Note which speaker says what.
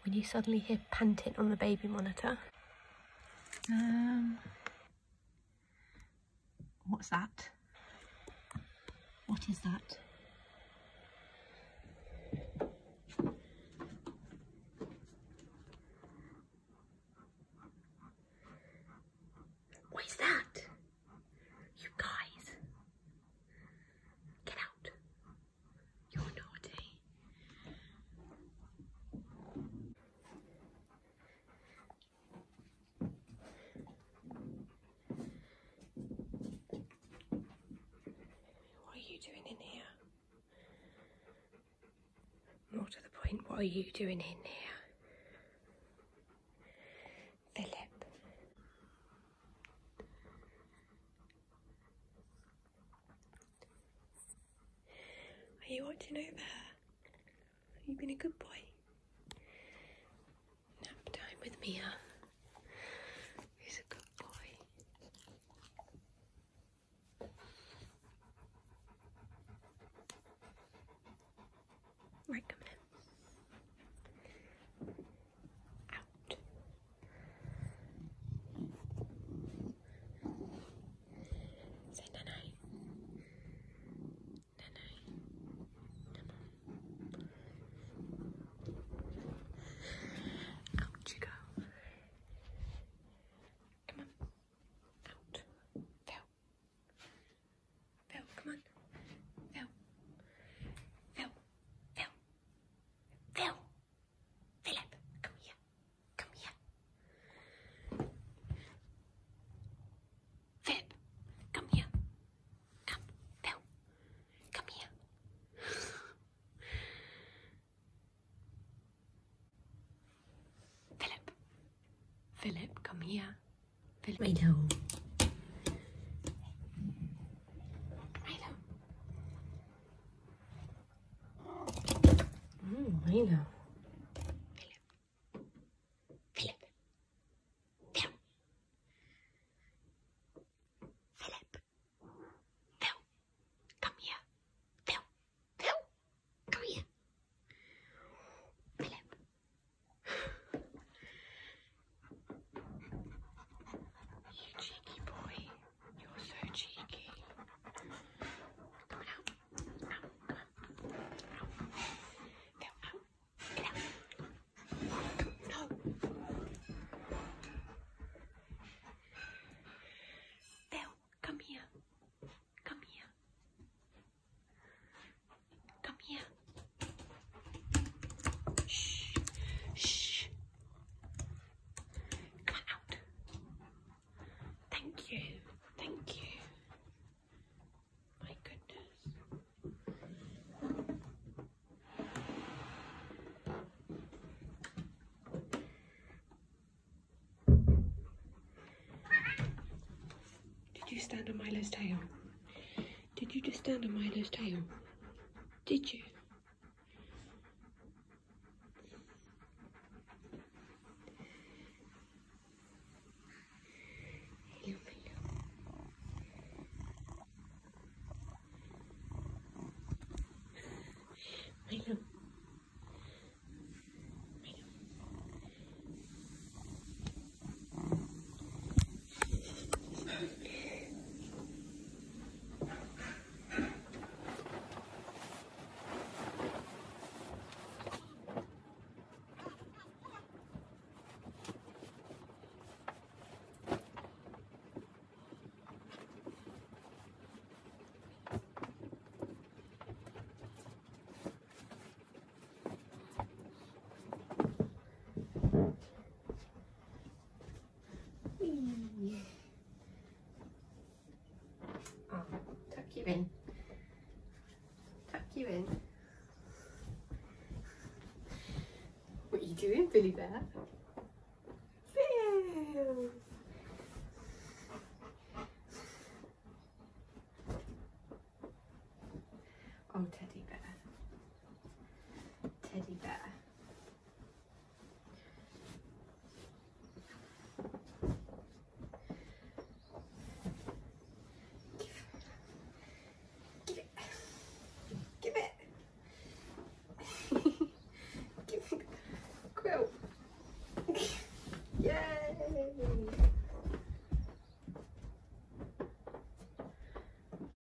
Speaker 1: when you suddenly hear panting on the baby monitor. What's that? What is that? What is that? You guys, get out. You're naughty. What are you doing in here? More to the point, what are you doing in here? Philip. Are you watching over her? Have you been a good boy? Nap time with Mia. He's a good boy. Right, come in. Out. Say night-night. Night-night. Out you go. Come on. Out. Phil. Phil, come on. Phil. Phil. Phil. Phil. Philip, come here. Come here. Philip, come here. Come. Phil. Come here. Philip. Philip, come here. Philip. Milo. Milo. Milo. Philip. Philip. Phil. Philip. Phil. Come here. Phil. Phil. Come here. Philip. You cheeky boy. You're so cheeky. Come on out. Out. Come on. Out. Phil, out. Get out. No. Phil, come here. Come here. Come here. Shh. Shh. Come on out. Thank you. Thank you. My goodness. Did you stand on Milo's tail? Did you just stand on Milo's tail? Did you? Hello, Milo. Milo. Milo. Oh, tuck you in. Tuck you in. What are you doing, Billy Bear? Phil!